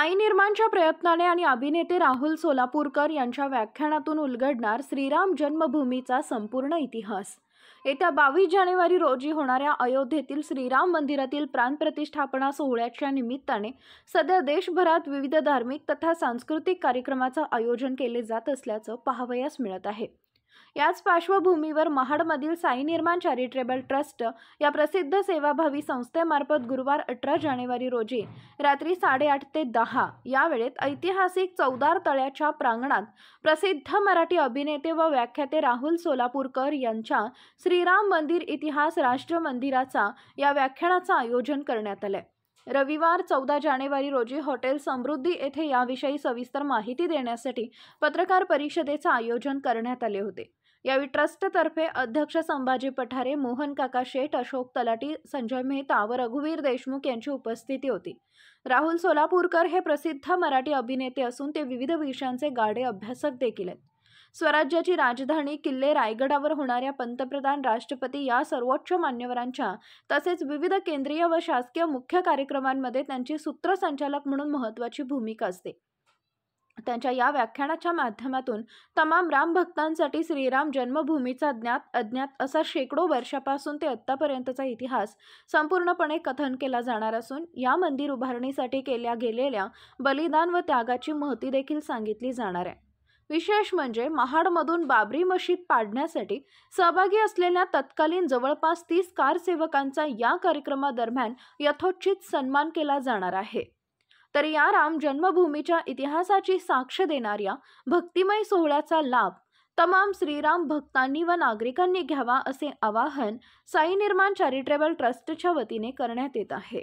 साई निर्माणच्या प्रयत्नाने आणि अभिनेते राहुल सोलापूरकर यांच्या व्याख्यानातून उलगडणार श्रीराम जन्मभूमीचा संपूर्ण इतिहास। येत्या 22 जानेवारी रोजी होणाऱ्या अयोध्येतील श्रीराम मंदिरातील प्राणप्रतिष्ठापना सोहळ्याच्या निमित्ताने सध्या देशभरात विविध धार्मिक तथा सांस्कृतिक कार्यक्रमाचं आयोजन केले जात असल्याचं पाहावयास मिळत आहे। याच पार्श्वभूमीवर महाडमधील साई निर्माण चॅरिटेबल ट्रस्ट या प्रसिद्ध सेवाभावी संस्थेमार्फत गुरुवार 18 जानेवारी रोजी रात्री 8:30 ते 10 या वेळेत ऐतिहासिक चौदार तळ्याच्या प्रांगणात प्रसिद्ध मराठी अभिनेते व व्याख्याते राहुल सोलापूरकर यांच्या श्रीराम मंदिर इतिहास राष्ट्र मंदिराचा या व्याख्यानाचं आयोजन करण्यात आले। रविवार 14 जानेवारी रोजी हॉटेल समृद्धी येथे याविषयी सविस्तर माहिती देण्यासाठी पत्रकार परिषदेचे आयोजन करण्यात आले होते। यावेळी ट्रस्टतर्फे अध्यक्ष संभाजी पठारे, मोहन काका शेठ, अशोक तलाटी, संजय मेहता व रघुवीर देशमुख यांची उपस्थिती होती। राहुल सोलापूरकर हे प्रसिद्ध मराठी अभिनेते असून ते विविध विषयांचे गाढे अभ्यासक देखील आहेत। स्वराज्याची राजधानी किल्ले रायगडावर होणाऱ्या पंतप्रधान, राष्ट्रपती या सर्वोच्च मान्यवरांच्या तसेच विविध केंद्रीय व शासकीय मुख्य कार्यक्रमांमध्ये त्यांची सूत्रसंचालक म्हणून महत्त्वाची भूमिका असते। त्यांच्या या व्याख्यानाच्या माध्यमातून तमाम राम भक्तांसाठी श्रीराम जन्मभूमीचा ज्ञात अज्ञात असा शेकडो वर्षापासून ते आत्तापर्यंतचा इतिहास संपूर्णपणे कथन केला जाणार असून या मंदिर उभारणीसाठी केल्या गेलेल्या बलिदान व त्यागाची महती देखील सांगितली जाणार आहे। विशेष म्हणजे महाडमधून बाबरी मशीद पाडण्यासाठी सहभागी असलेल्या तत्कालीन जवळपास 30 कारसेवकांचा या कार्यक्रमादरम्यान यथोचित सन्मान केला जाणार आहे। तर या राम जन्मभूमीच्या इतिहासाची साक्ष देणाऱ्या भक्तिमय सोहळ्याचा लाभ तमाम श्रीराम भक्तांनी व नागरिकांनी घ्यावा असे आवाहन साई निर्माण चॅरिटेबल ट्रस्टच्या वतीने करण्यात येत आहे।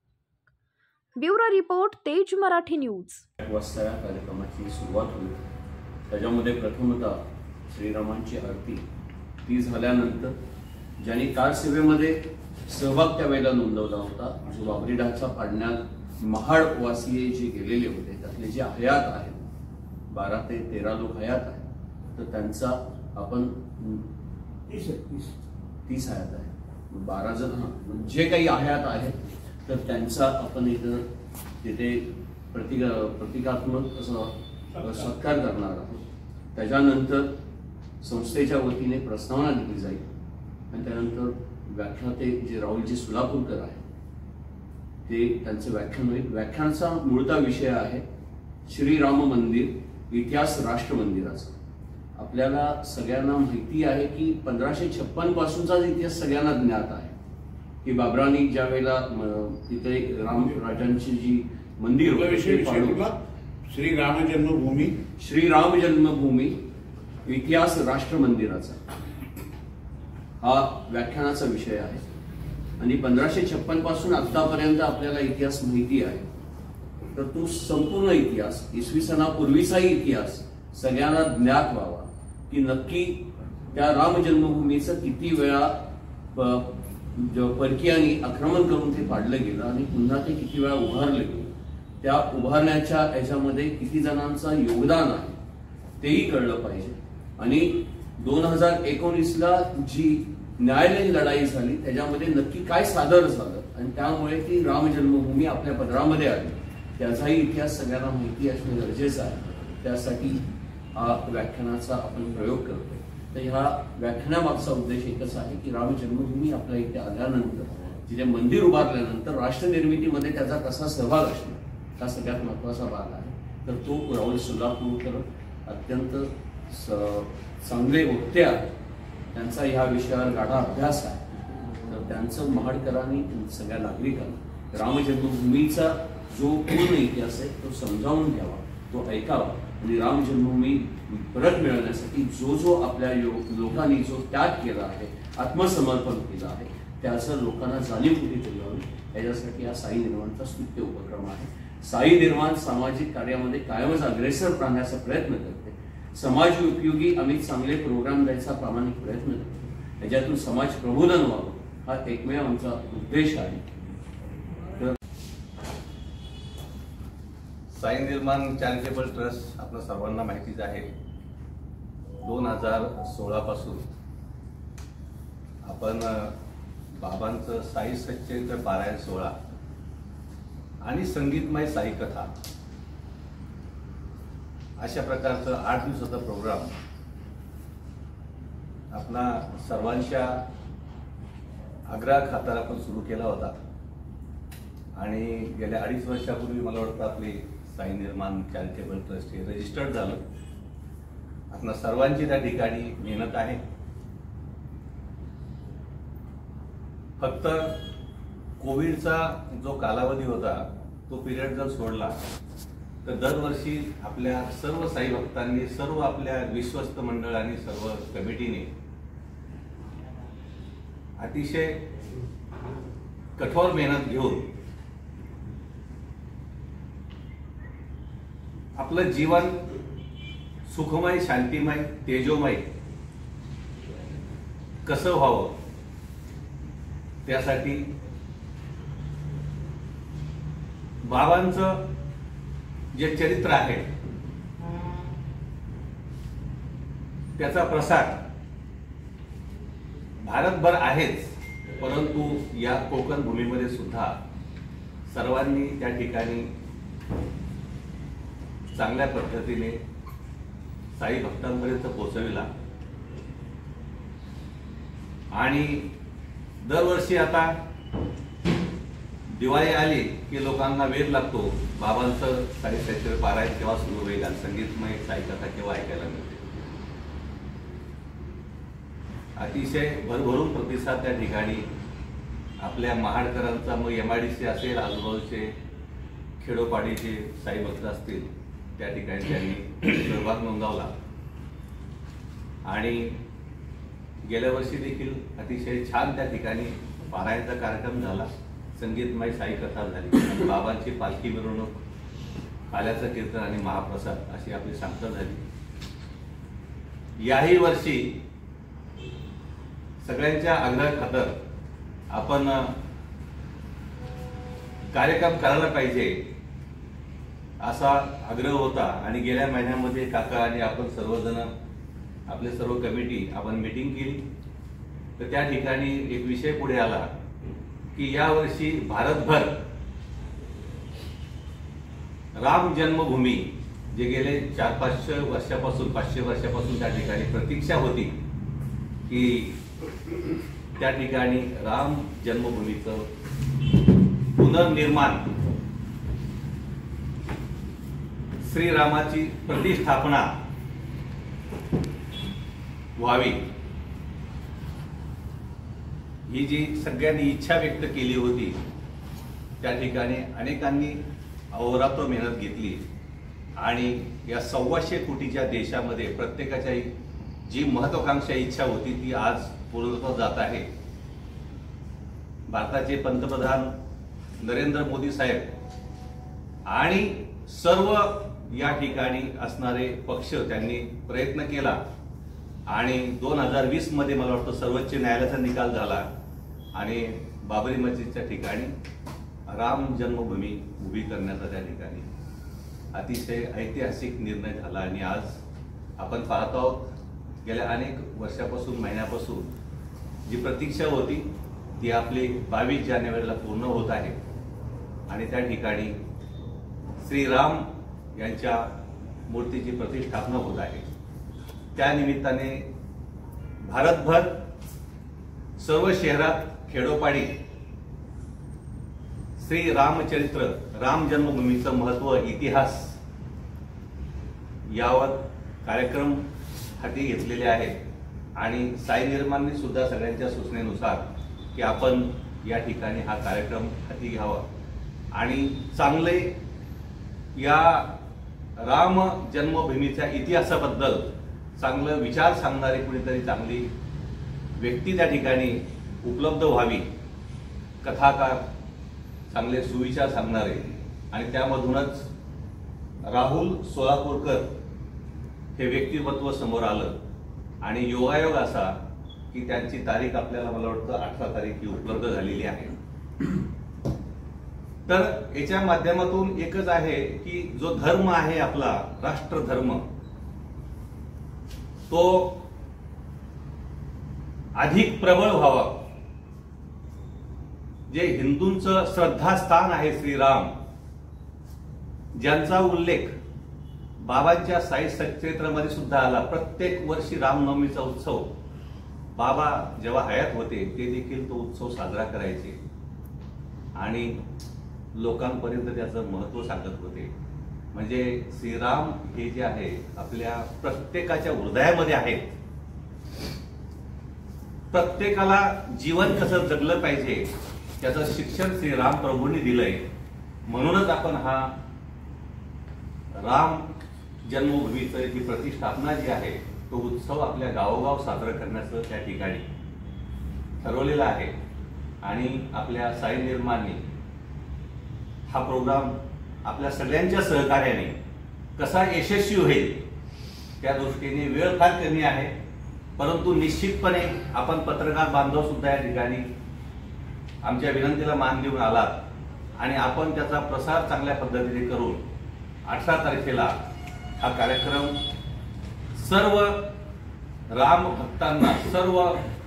ब्युरो रिपोर्ट, तेज मराठी न्यूज। कार्यक्रमाची सुरुवात होईल। त्याच्यामध्ये प्रथमतः श्रीरामांची आरती ती झाल्यानंतर ज्यांनी कारसेवेमध्ये सहभाग त्यावेळेला नोंदवला होता, जो बाबरी ढाचा पाडण्यात महाडवासीय जे गेलेले होते त्यातले जे हयात आहेत 12 ते 13 लोक हयात आहेत, तर त्यांचा आपण 30 हयात आहे, 12 जण जे काही हयात आहेत तर त्यांचा आपण इथं तिथे प्रतिकात्मक असं सत्कार करणार आहोत। त्याच्यानंतर संस्थेच्या वतीने प्रस्तावना दिली जाईल आणि त्यानंतर व्याख्याते जे राहुलजी सोलापूरकर आहेत ते त्यांचे व्याख्यान होईल। व्याख्यानाचा मूळचा विषय आहे श्रीराम मंदिर इतिहास राष्ट्र मंदिराचा। आपल्याला सगळ्यांना माहिती आहे की 1556 पासूनचा इतिहास सगळ्यांना ज्ञात आहे की बाबरांनी ज्या वेळेला तिथे रामराजांची जी मंदिर श्रीराम जन्मभूमी इतिहास राष्ट्र मंदिराचा हा व्याख्यानाचा विषय आहे आणि 1556 पासून आतापर्यंत आपल्याला इतिहास माहिती आहे, तर तो संपूर्ण इतिहास इसवी सनापूर्वीचाही इतिहास सगळ्यांना ज्ञात व्हावा की नक्की त्या राम जन्मभूमीचं किती वेळा परकीयांनी आक्रमण करून ते पाडलं गेलं आणि पुन्हा ते किती वेळा उभारलं गेलं, त्या उभारण्याच्या याच्यामध्ये किती जणांचं योगदान आहे तेही कळलं पाहिजे। आणि 2019ला जी न्यायालयीन लढाई झाली त्याच्यामध्ये नक्की काय सादर झालं आणि त्यामुळे ती राम जन्मभूमी आपल्या पदरामध्ये आली त्याचाही इतिहास सगळ्यांना माहिती असणे गरजेचं आहे। त्यासाठी हा व्याख्यानाचा आपण प्रयोग करतोय। तर ह्या व्याख्यानामागचा उद्देश एकच आहे की राम जन्मभूमी आपल्या इथे आल्यानंतर तिथे मंदिर उभारल्यानंतर राष्ट्र निर्मितीमध्ये त्याचा कसा सहभाग असतो हा सगळ्यात महत्त्वाचा भाग आहे। तर तो राहुल सोलापूरकर अत्यंत चांगले वक्ते आहेत, त्यांचा ह्या विषयावर गाढा अभ्यास आहे, तर त्यांचं महाडकरांनी सगळ्या नागरिकांना राम जन्मभूमीचा जो पूर्ण इतिहास आहे तो समजावून घ्यावा, तो ऐकावा आणि राम जन्मभूमी परत मिळवण्यासाठी जो आपल्या लोकांनी जो त्याग केला आहे, आत्मसमर्पण केलं आहे, त्याचं लोकांना जाणीवपूर्वी केली हवी याच्यासाठी हा साई निर्माणचा स्तुत्य उपक्रम आहे। साई निर्माण सामाजिक कार्यामध्ये कायमच अग्रेसर राहण्याचा प्रयत्न करते, समाज उपयोगी आम्ही चांगले प्रोग्राम द्यायचा प्रामाणिक प्रयत्न करतो, याच्यातून समाज प्रबोधन व्हावं हा एकमेव आमचा उद्देश आहे। साई निर्माण चॅरिटेबल ट्रस्ट आपल्या सर्वांना माहितीच आहे। 2016 पासून आपण बाबांचं साई सच्चरित्र पारायण सोहळा आणि संगीतमय साई कथा अशा प्रकारचा 8 दिवसाचा प्रोग्राम आपला सर्वांच्या आग्रहाखातर आपण सुरू केला होता आणि गेल्या 2.5 वर्षापूर्वी मला वाटतं आपले साई निर्माण चॅरिटेबल ट्रस्ट हे रजिस्टर्ड झालं. आपल्या सर्वांची त्या ठिकाणी मेहनत आहे. फक्त कोविडचा जो कालावधी होता तो पिरियड जर सोडला तर दरवर्षी आपल्या सर्व साई भक्तांनी, सर्व आपल्या विश्वस्त मंडळांनी, सर्व कमिटीने अतिशय कठोर मेहनत घेऊन आपलं जीवन सुखमय, शांतिमय, तेजोमय कसं व्हावं त्यासाठी बाबांचं जे चरित्र आहे त्याचा प्रसार भारतभर आहेच, परंतु या कोकण भूमीमध्ये सुद्धा सर्वांनी त्या ठिकाणी चांगल्या पद्धतीने साई भक्तांपर्यंत पोहोचविला. आणि दरवर्षी आता दिवाळी आली की लोकांना वेध लागतो बाबांचं साई चरित्र पारायण केव्हा सुरू होईल आणि संगीतमय साई कथा केव्हा ऐकायला मिळते. अतिशय भरभरून प्रतिसाद त्या ठिकाणी आपल्या महाडकरांचा, मग MIDC असेल, आजूबाजूचे खेडोपाडीचे साई भक्त असतील, त्या ठिकाणी त्यांनी सहभाग नोंदवला. आणि गेल्या वर्षी देखील अतिशय छान त्या ठिकाणी पारायणचा कार्यक्रम झाला, संगीतमय साई कथा झाली, बाबांची पालखी मिरवणूक, काल्याचं कीर्तन आणि महाप्रसाद अशी आपली सांगता झाली. याही वर्षी सगळ्यांच्या आग्रहाखातर आपण कार्यक्रम करायला पाहिजे असा आग्रह होता. आणि गेल्या महिन्यामध्ये काका आणि आपण सर्वजण, आपले सर्व कमिटी आपण मीटिंग केली. तर त्या ठिकाणी एक विषय पुढे आला की यावर्षी भारतभर राम जन्मभूमी, जे गेले 400-500 वर्षापासून, 500 वर्षापासून त्या ठिकाणी प्रतीक्षा होती की त्या ठिकाणी राम जन्मभूमीचं पुनर्निर्माण, श्रीरामाची प्रतिष्ठापना व्हावी, ही जी सगळ्यांनी इच्छा व्यक्त केली होती. त्या ठिकाणी अनेकांनी अहोरात्र मेहनत घेतली आणि या 125 कोटीच्या देशामध्ये प्रत्येकाच्या जी महत्वाकांक्षा इच्छा होती ती आज पूर्णत्वास जात आहे. भारताचे पंतप्रधान नरेंद्र मोदी साहेब आणि सर्व या ठिकाणी असणारे पक्ष त्यांनी प्रयत्न केला आणि 2020 मध्ये मला वाटतं सर्वोच्च न्यायालयाचा निकाल झाला आणि बाबरी मस्जिदच्या ठिकाणी राम जन्मभूमी उभी करण्याचा त्या ठिकाणी अतिशय ऐतिहासिक निर्णय झाला. आणि आज आपण पाहत आहोत गेल्या अनेक वर्षापासून, महिन्यापासून जी प्रतीक्षा होती ती आपली 22 जानेवारीला पूर्ण होत आहे. आणि त्या ठिकाणी श्रीराम यांच्या मूर्तीची प्रतिष्ठापना होत आहे. त्या निमित्ताने भारतभर सर्व शहरात, खेडोपाडी श्री रामचरित्र, राम जन्मभूमीचं महत्व, इतिहास यावर कार्यक्रम हाती घेतलेले आहेत. आणि साई निर्माणने सुद्धा सगळ्यांच्या सूचनेनुसार की आपण या ठिकाणी हा कार्यक्रम हाती घ्यावा आणि चांगले या राम जन्मभूमीच्या इतिहासाबद्दल चांगलं विचार सांगणारी कुणीतरी चांगली व्यक्ती त्या ठिकाणी उपलब्ध व्हावी, कथाकार, चांगले सुविचार सांगणारे. आणि त्यामधूनच राहुल सोलापूरकर हे व्यक्तिमत्व समोर आलं. आणि योगायोग असा की त्यांची तारीख आपल्याला मला वाटतं 18 तारीख ही उपलब्ध झालेली आहे. तर याच्या माध्यमातून एकच आहे की जो धर्म आहे आपला राष्ट्रधर्म तो अधिक प्रबळ व्हावा. जे हिंदूंचं श्रद्धास्थान आहे श्रीराम, ज्यांचा उल्लेख बाबांच्या साई सच्चरित्रामध्ये सुद्धा आला. प्रत्येक वर्षी रामनवमीचा उत्सव बाबा जेव्हा हयात होते ते देखील तो उत्सव साजरा करायचे आणि लोकांपर्यंत त्याचं महत्व सांगत होते. म्हणजे श्रीराम हे जे आहे आपल्या प्रत्येकाच्या हृदयामध्ये आहेत. प्रत्येकाला जीवन कसं जगलं पाहिजे त्याचं शिक्षण श्रीराम प्रभूंनी दिलंय. म्हणूनच आपण हा राम जन्मभूमीचं जी प्रतिष्ठापना जी आहे तो उत्सव आपल्या गावोगाव साजरा करण्याचं त्या ठिकाणी ठरवलेलं आहे. आणि आपल्या साई निर्माणनी हा प्रोग्राम आपल्या सगळ्यांच्या सहकार्याने कसा यशस्वी होईल त्या दृष्टीने वेळ फार कमी आहे, परंतु निश्चितपणे आपण पत्रकार बांधव सुद्धा या ठिकाणी आमच्या विनंतीला मान देऊन आलात आणि आपण त्याचा प्रसार चांगल्या पद्धतीने करून 18 तारखेला हा कार्यक्रम सर्व राम भक्तांना, सर्व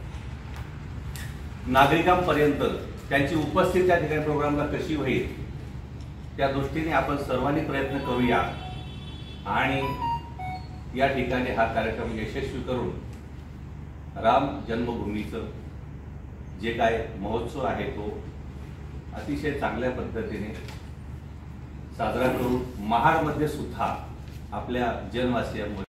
नागरिकांपर्यंत त्यांची उपस्थिती त्या ठिकाणी प्रोग्रामला कशी होईल त्या दृष्टीने आपण सर्वांनी प्रयत्न करूया आणि या ठिकाणी हा कार्यक्रम यशस्वी करून राम जन्मभूमीचं जे काय महोत्सव आहे तो अतिशय चांगल्या पद्धतीने साजरा करून महाडमध्ये सुद्धा आपल्या जनवासियांमध्ये